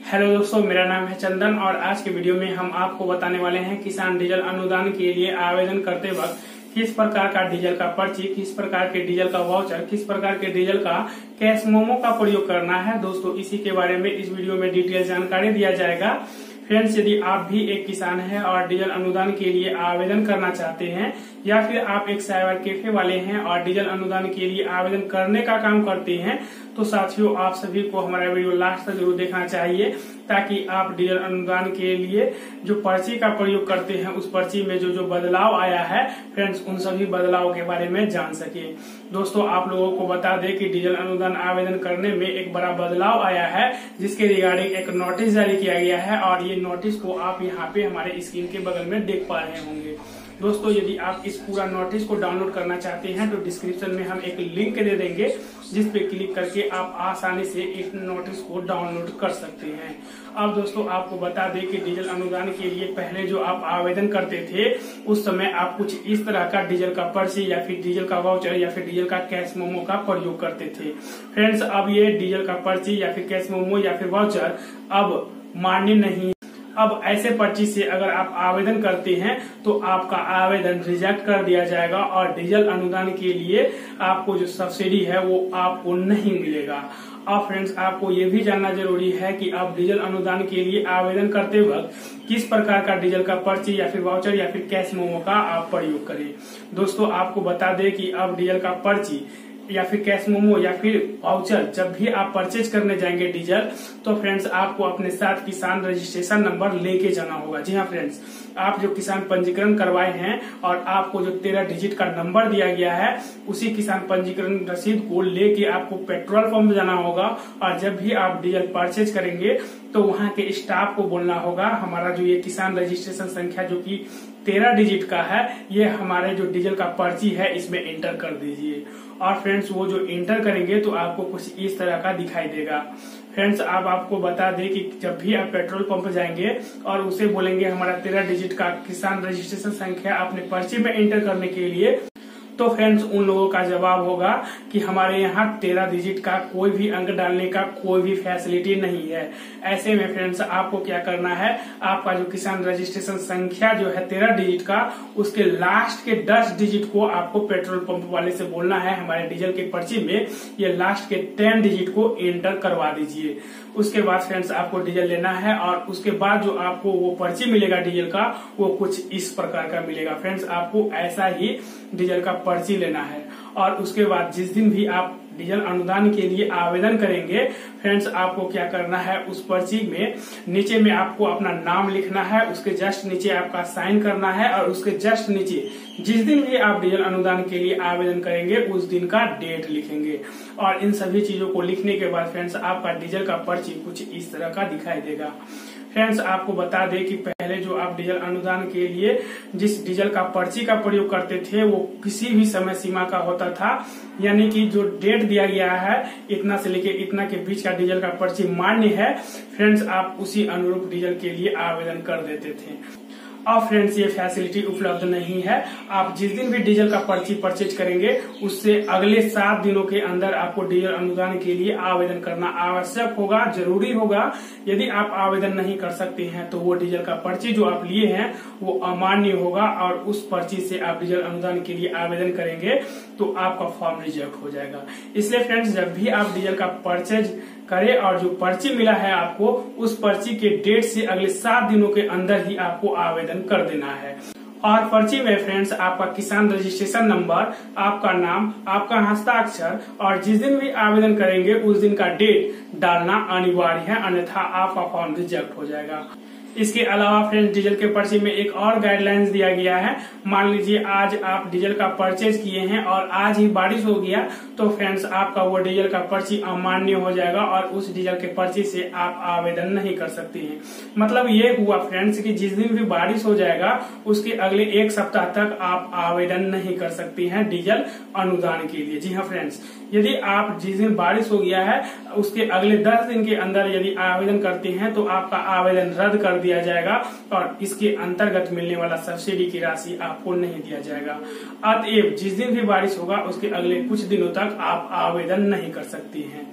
Hello दोस्तों, मेरा नाम है चंदन और आज के वीडियो में हम आपको बताने वाले हैं किसान डीजल अनुदान के लिए आवेदन करते वक्त किस प्रकार का डीजल का पर्ची, किस प्रकार के डीजल का वाउचर, किस प्रकार के डीजल का कैश मोमो का प्रयोग करना है। दोस्तों, इसी के बारे में इस वीडियो में डिटेल जानकारी दिया जाएगा। फ्रेंड्स, यदि आप भी एक किसान हैं और डीजल अनुदान के लिए आवेदन करना चाहते हैं या फिर आप एक साइबर कैफे वाले हैं और डीजल अनुदान के लिए आवेदन करने का काम करते हैं, तो साथियों आप सभी को हमारा वीडियो लास्ट तक जरूर देखना चाहिए ताकि आप डीजल अनुदान के लिए जो पर्ची का प्रयोग करते हैं उस पर्ची में जो बदलाव आया है फ्रेंड्स, उन सभी बदलाव के बारे में जान सके। दोस्तों, आप लोगों को बता दें कि डीजल अनुदान आवेदन करने में एक बड़ा बदलाव आया है जिसके रिगार्डिंग एक नोटिस जारी किया गया है और ये नोटिस को आप यहाँ पे हमारे स्क्रीन के बगल में देख पा रहे होंगे। दोस्तों, यदि आप इस पूरा नोटिस को डाउनलोड करना चाहते हैं तो डिस्क्रिप्शन में हम एक लिंक दे देंगे जिस पे क्लिक करके आप आसानी से इस नोटिस को डाउनलोड कर सकते हैं। अब दोस्तों, आपको बता दें कि डीजल अनुदान के लिए पहले जो आप आवेदन करते थे उस समय आप कुछ इस तरह का डीजल का पर्ची या फिर डीजल का वाउचर या फिर डीजल का कैश मोमो का प्रयोग करते थे। फ्रेंड्स, अब ये डीजल का पर्ची या फिर कैश मोमो या फिर वाउचर अब मान्य नहीं। अब ऐसे पर्ची से अगर आप आवेदन करते हैं तो आपका आवेदन रिजेक्ट कर दिया जाएगा और डीजल अनुदान के लिए आपको जो सब्सिडी है वो आपको नहीं मिलेगा। अब फ्रेंड्स, आपको ये भी जानना जरूरी है कि आप डीजल अनुदान के लिए आवेदन करते वक्त किस प्रकार का डीजल का पर्ची या फिर वाउचर या फिर कैश मोमो का आप प्रयोग करें। दोस्तों, आपको बता दें कि अब डीजल का पर्ची या फिर कैश मोमो या फिर वाउचर जब भी आप परचेज करने जाएंगे डीजल, तो फ्रेंड्स आपको अपने साथ किसान रजिस्ट्रेशन नंबर लेके जाना होगा। जी हाँ फ्रेंड्स, आप जो किसान पंजीकरण करवाए हैं और आपको जो 13 डिजिट का नंबर दिया गया है उसी किसान पंजीकरण रसीद को लेके आपको पेट्रोल पंप जाना होगा और जब भी आप डीजल परचेज करेंगे तो वहाँ के स्टाफ को बोलना होगा हमारा जो ये किसान रजिस्ट्रेशन संख्या जो कि 13 डिजिट का है, ये हमारे जो डीजल का पर्ची है इसमें एंटर कर दीजिए। और फ्रेंड्स, वो जो एंटर करेंगे तो आपको कुछ इस तरह का दिखाई देगा। फ्रेंड्स, अब आपको बता दें कि जब भी आप पेट्रोल पंप जाएंगे और उसे बोलेंगे हमारा 13 डिजिट का किसान रजिस्ट्रेशन संख्या अपने पर्ची में एंटर करने के लिए, तो फ्रेंड्स उन लोगों का जवाब होगा कि हमारे यहाँ 13 डिजिट का कोई भी अंक डालने का कोई भी फैसिलिटी नहीं है। ऐसे में फ्रेंड्स आपको क्या करना है, आपका जो किसान रजिस्ट्रेशन संख्या जो है 13 डिजिट का, उसके लास्ट के 10 डिजिट को आपको पेट्रोल पंप वाले से बोलना है हमारे डीजल के पर्ची में ये लास्ट के 10 डिजिट को एंटर करवा दीजिए। उसके बाद फ्रेंड्स आपको डीजल लेना है और उसके बाद जो आपको वो पर्ची मिलेगा डीजल का वो कुछ इस प्रकार का मिलेगा। फ्रेंड्स, आपको ऐसा ही डीजल का पर्ची लेना है और उसके बाद जिस दिन भी आप डीजल अनुदान के लिए आवेदन करेंगे फ्रेंड्स, आपको क्या करना है, उस पर्ची में नीचे में आपको अपना नाम लिखना है, उसके जस्ट नीचे आपका साइन करना है और उसके जस्ट नीचे जिस दिन भी आप डीजल अनुदान के लिए आवेदन करेंगे उस दिन का डेट लिखेंगे। और इन सभी चीजों को लिखने के बाद फ्रेंड्स आपका डीजल का पर्ची कुछ इस तरह का दिखाई देगा। फ्रेंड्स, आपको बता दें कि पहले जो आप डीजल अनुदान के लिए जिस डीजल का पर्ची का प्रयोग करते थे वो किसी भी समय सीमा का होता था, यानी कि जो डेट दिया गया है इतना से लेके इतना के बीच का डीजल का पर्ची मान्य है फ्रेंड्स, आप उसी अनुरूप डीजल के लिए आवेदन कर देते थे। अब फ्रेंड्स, ये फैसिलिटी उपलब्ध नहीं है। आप जिस दिन भी डीजल का पर्ची परचेज करेंगे उससे अगले 7 दिनों के अंदर आपको डीजल अनुदान के लिए आवेदन करना आवश्यक होगा, जरूरी होगा। यदि आप आवेदन नहीं कर सकते हैं तो वो डीजल का पर्ची जो आप लिए हैं वो अमान्य होगा और उस पर्ची से आप डीजल अनुदान के लिए आवेदन करेंगे तो आपका फॉर्म रिजेक्ट हो जाएगा। इसलिए फ्रेंड्स, जब भी आप डीजल का परचेज करें और जो पर्ची मिला है आपको उस पर्ची के डेट से अगले 7 दिनों के अंदर ही आपको आवेदन कर देना है। और पर्ची में फ्रेंड्स आपका किसान रजिस्ट्रेशन नंबर, आपका नाम, आपका हस्ताक्षर और जिस दिन भी आवेदन करेंगे उस दिन का डेट डालना अनिवार्य है, अन्यथा आपका फॉर्म रिजेक्ट हो जाएगा। इसके अलावा फ्रेंड्स डीजल के पर्ची में एक और गाइडलाइंस दिया गया है। मान लीजिए आज आप डीजल का परचेज किए हैं और आज ही बारिश हो गया तो फ्रेंड्स आपका वो डीजल का पर्ची अमान्य हो जाएगा और उस डीजल के पर्ची से आप आवेदन नहीं कर सकते हैं। मतलब ये हुआ फ्रेंड्स कि जिस दिन भी बारिश हो जाएगा उसके अगले 1 सप्ताह तक आप आवेदन नहीं कर सकते हैं डीजल अनुदान के लिए। जी हाँ फ्रेंड्स, यदि आप जिस दिन बारिश हो गया है उसके अगले 10 दिन के अंदर यदि आवेदन करते हैं तो आपका आवेदन रद्द कर दिया जाएगा और इसके अंतर्गत मिलने वाला सब्सिडी की राशि आपको नहीं दिया जाएगा। अतएव जिस दिन भी बारिश होगा उसके अगले कुछ दिनों तक आप आवेदन नहीं कर सकती हैं।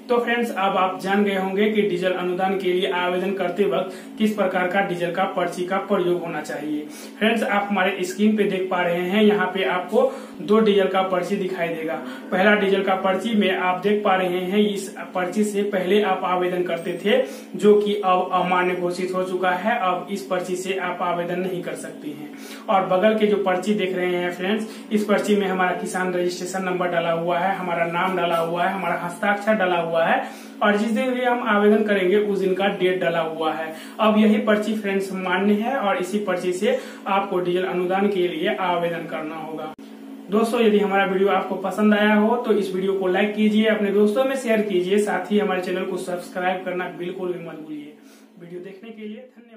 तो फ्रेंड्स अब आप जान गए होंगे कि डीजल अनुदान के लिए आवेदन करते वक्त किस प्रकार का डीजल का पर्ची का प्रयोग होना चाहिए। फ्रेंड्स आप हमारे स्क्रीन पे देख पा रहे हैं, यहाँ पे आपको 2 डीजल का पर्ची दिखाई देगा। पहला डीजल का पर्ची में आप देख पा रहे हैं, इस पर्ची से पहले आप आवेदन करते थे जो कि अब अमान्य घोषित हो चुका है। अब इस पर्ची से आप आवेदन नहीं कर सकते हैं। और बगल के जो पर्ची देख रहे हैं फ्रेंड्स, इस पर्ची में हमारा किसान रजिस्ट्रेशन नंबर डाला हुआ है, हमारा नाम डाला हुआ है, हमारा हस्ताक्षर डाला हुआ है और जिस दिन भी हम आवेदन करेंगे उस दिन का डेट डाला हुआ है। अब यही पर्ची फ्रेंड्स मान्य है और इसी पर्ची से आपको डीजल अनुदान के लिए आवेदन करना होगा। दोस्तों यदि हमारा वीडियो आपको पसंद आया हो तो इस वीडियो को लाइक कीजिए, अपने दोस्तों में शेयर कीजिए, साथ ही हमारे चैनल को सब्सक्राइब करना बिल्कुल भी मत भूलिए। वीडियो देखने के लिए धन्यवाद।